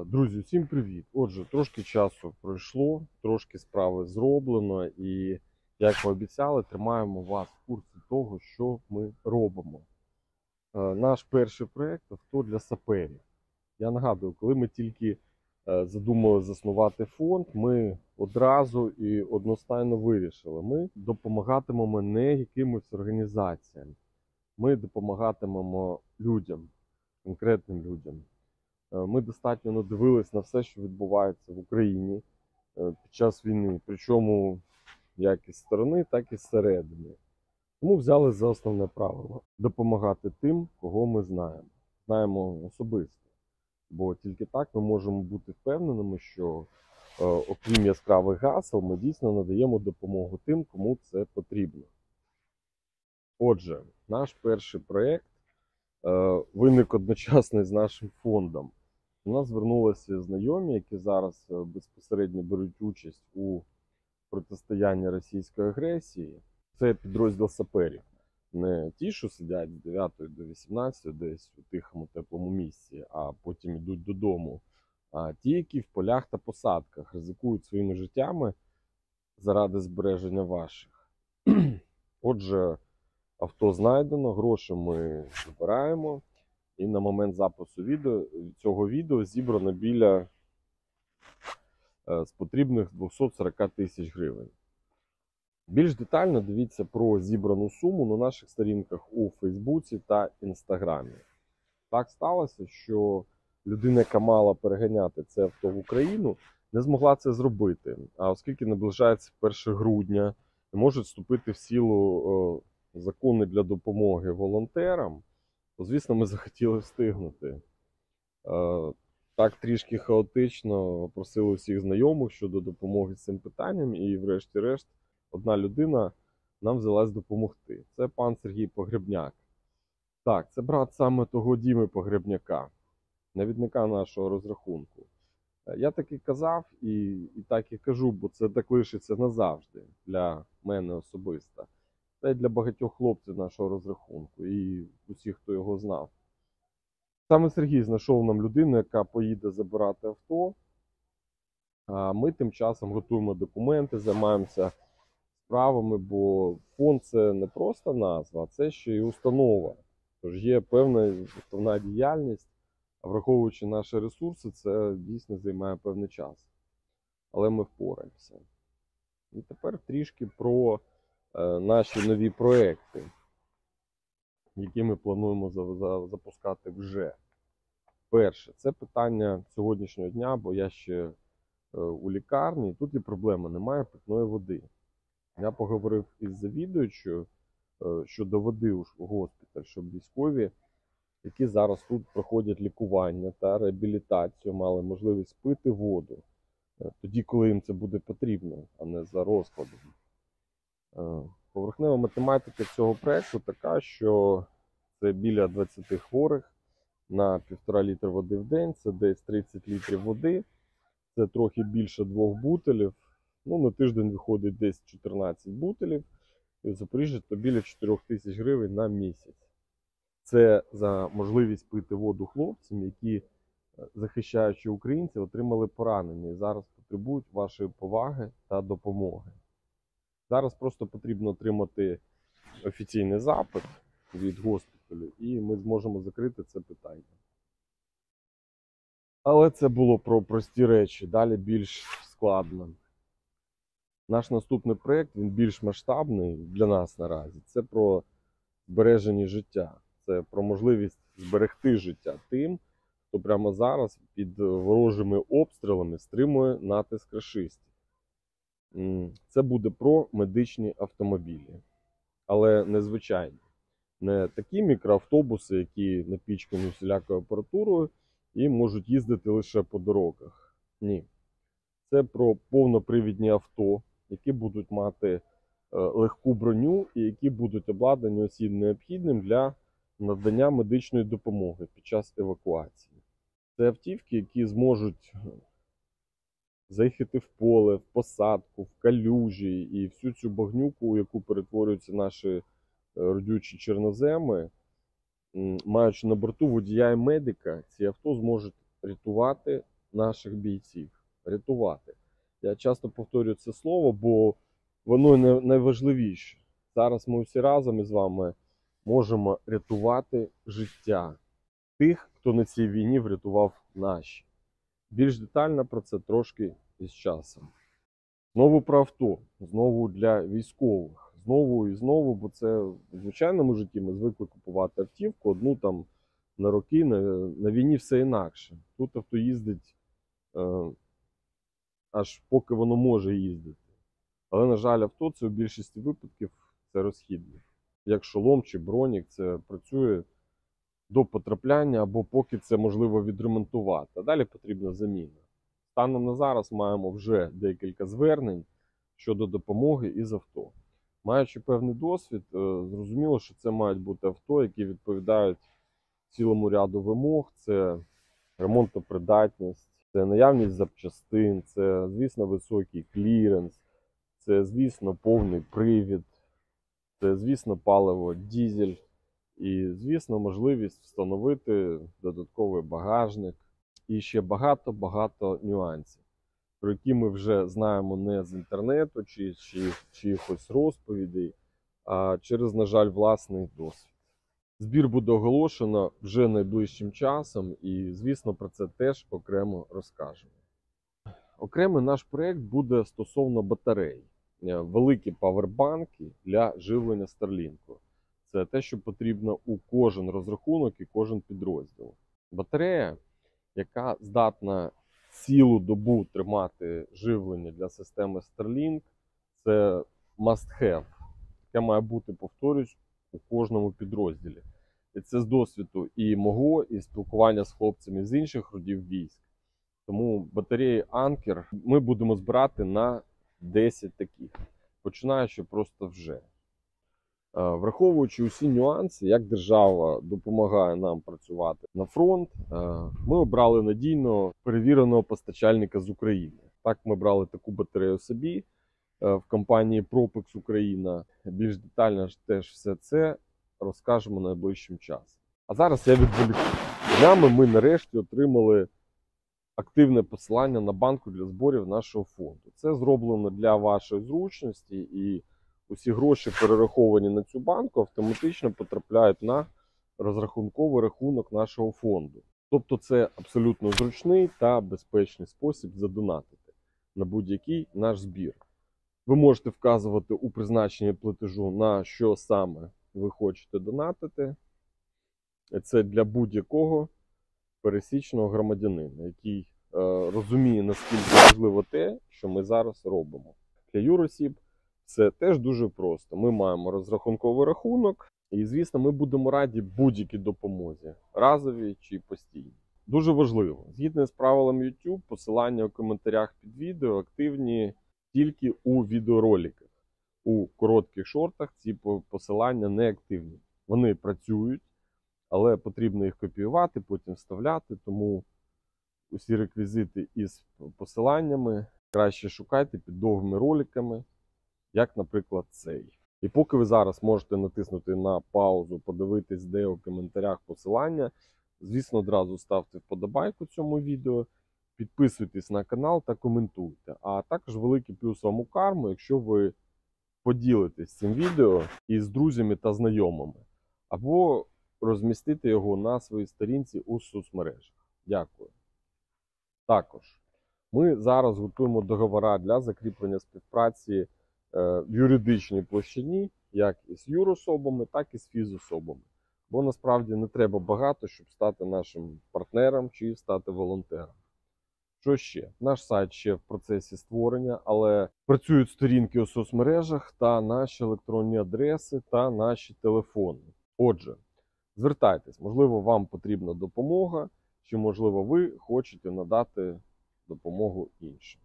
Друзі, всім привіт! Отже, трошки часу пройшло, трошки справи зроблено і, як ви обіцяли, тримаємо вас в курсі того, що ми робимо. Наш перший проєкт – авто для саперів. Я нагадую, коли ми тільки задумали заснувати фонд, ми одразу і одностайно вирішили, ми допомагатимемо не якимось організаціям, ми допомагатимемо людям, конкретним людям. Ми достатньо надивились на все, що відбувається в Україні під час війни, причому як із сторони, так і зсередини. Тому взяли за основне правило – допомагати тим, кого ми знаємо. Знаємо особисто. Бо тільки так ми можемо бути впевненими, що окрім яскравих гасел, ми дійсно надаємо допомогу тим, кому це потрібно. Отже, наш перший проєкт виник одночасно з нашим фондом. До нас звернулися знайомі, які зараз безпосередньо беруть участь у протистоянні російської агресії. Це підрозділ саперів. Не ті, що сидять з 9 до 18 десь у тихому теплому місці, а потім йдуть додому. А ті, які в полях та посадках ризикують своїми життями заради збереження ваших. Отже, авто знайдено, гроші ми збираємо. І на момент запису цього відео зібрано біля з потрібних 240 тисяч гривень. Більш детально дивіться про зібрану суму на наших сторінках у Фейсбуці та Інстаграмі. Так сталося, що людина, яка мала переганяти це авто в Україну, не змогла це зробити. А оскільки наближається 1 грудня і можуть вступити в силу закони для допомоги волонтерам, то, звісно, ми захотіли встигнути. Так трішки хаотично просили усіх знайомих щодо допомоги з цим питанням, і врешті-решт одна людина нам взялась допомогти. Це пан Сергій Погребняк. Так, це брат саме того Діми Погребняка, навідника нашого розрахунку. Я так і казав, і так і кажу, бо це так лишиться назавжди для мене особисто. Та й для багатьох хлопців нашого розрахунку і усіх, хто його знав. Саме Сергій знайшов нам людину, яка поїде забирати авто. А ми тим часом готуємо документи, займаємося справами, бо фонд – це не просто назва, а це ще й установа. Тож є певна основна діяльність, а враховуючи наші ресурси, це дійсно займає певний час. Але ми впораємося. І тепер трішки про наші нові проекти, які ми плануємо запускати вже. Перше, це питання сьогоднішнього дня, бо я ще у лікарні, і тут є проблема, немає питної води. Я поговорив із завідуючою щодо води у госпіталь, щоб військові, які зараз тут проходять лікування та реабілітацію, мали можливість пити воду тоді, коли їм це буде потрібно, а не за розкладом. Поверхнева математика цього проєкту така, що це біля 20 хворих на 1,5 літра води в день, це десь 30 літрів води, це трохи більше 2 бутелів, на тиждень виходить десь 14 бутелів, і в Запоріжжі то біля 4 тисяч гривень на місяць. Це за можливість пити воду хлопцям, які, захищаючи українців, отримали поранення і зараз потребують вашої поваги та допомоги. Зараз просто потрібно отримати офіційний запит від госпіталю, і ми зможемо закрити це питання. Але це було про прості речі, далі більш складно. Наш наступний проєкт, він більш масштабний для нас наразі. Це про збереження життя, це про можливість зберегти життя тим, хто прямо зараз під ворожими обстрілами стримує натиск рашистів. Це буде про медичні автомобілі, але незвичайні. Не такі мікроавтобуси, які напічкані всілякою апаратурою і можуть їздити лише по дорогах. Ні. Це про повнопривідні авто, які будуть мати легку броню і які будуть обладнані усім необхідним для надання медичної допомоги під час евакуації. Це автівки, які зможуть заїхати в поле, в посадку, в калюжі і всю цю багнюку, у яку перетворюються наші родючі чорноземи, маючи на борту водія і медика, ці авто зможуть рятувати наших бійців, рятувати. Я часто повторюю це слово, бо воно найважливіше. Зараз ми всі разом із вами можемо рятувати життя тих, хто на цій війні врятував наші. Більш детально про це трошки із часом. Знову про авто, знову для військових. Знову і знову, бо це в звичайному житті ми звикли купувати автівку, одну там на роки, на війні все інакше. Тут авто їздить аж поки воно може їздити. Але, на жаль, авто це у більшості випадків це розхідник. Як шолом чи бронік, це працює до потрапляння або поки це можливо відремонтувати. А далі потрібна заміна. Станом на зараз маємо вже декілька звернень щодо допомоги із авто. Маючи певний досвід, зрозуміло, що це мають бути авто, які відповідають цілому ряду вимог. Це ремонтопридатність, це наявність запчастин, це, звісно, високий кліренс, це, звісно, повний привід, це, звісно, паливо, дізель і, звісно, можливість встановити додатковий багажник і ще багато нюансів, про які ми вже знаємо не з інтернету чи чиїхось розповідей, а через, на жаль, власний досвід. Збір буде оголошено вже найближчим часом і, звісно, про це теж окремо розкажемо. Окремий наш проєкт буде стосовно батарей. Великі павербанки для живлення Starlink. Це те, що потрібно у кожен розрахунок і кожен підрозділ. Батарея, яка здатна цілу добу тримати живлення для системи Starlink, це must-have. Таке має бути, повторюсь, у кожному підрозділі. І це з досвіду і мого, і спілкування з хлопцями з інших родів військ. Тому батареї Anker ми будемо збирати на 10 таких, починаючи просто вже. Враховуючи усі нюанси, як держава допомагає нам працювати на фронт, ми обрали надійно перевіреного постачальника з України. Так, ми брали таку батарею собі в компанії Propex Україна. Більш детально теж все це розкажемо найближчим часом. А зараз я відволіку. Днями ми нарешті отримали активне посилання на банку для зборів нашого фонду. Це зроблено для вашої зручності, і усі гроші, перераховані на цю банку, автоматично потрапляють на розрахунковий рахунок нашого фонду. Тобто це абсолютно зручний та безпечний спосіб задонатити на будь-який наш збір. Ви можете вказувати у призначенні платежу, на що саме ви хочете донатити. Це для будь-якого пересічного громадянина, який розуміє, наскільки важливо те, що ми зараз робимо. Для юросіб це теж дуже просто. Ми маємо розрахунковий рахунок і, звісно, ми будемо раді будь-якій допомозі, разовій чи постійній. Дуже важливо, згідно з правилами YouTube, посилання у коментарях під відео активні тільки у відеороликах. У коротких шортах ці посилання не активні. Вони працюють, але потрібно їх копіювати, потім вставляти, тому усі реквізити із посиланнями краще шукайте під довгими роликами, як, наприклад, цей. І поки ви зараз можете натиснути на паузу, подивитись, де у коментарях посилання, звісно, одразу ставте вподобайку цьому відео, підписуйтесь на канал та коментуйте. А також великий плюс вам у карму, якщо ви поділитесь цим відео із друзями та знайомими, або розмістити його на своїй сторінці у соцмережах. Дякую. Також ми зараз готуємо договори для закріплення співпраці в юридичній площині, як із юрособами, так і з фізособами. Бо насправді не треба багато, щоб стати нашим партнером чи стати волонтером. Що ще? Наш сайт ще в процесі створення, але працюють сторінки у соцмережах та наші електронні адреси та наші телефони. Отже, звертайтесь, можливо, вам потрібна допомога, чи, можливо, ви хочете надати допомогу іншим.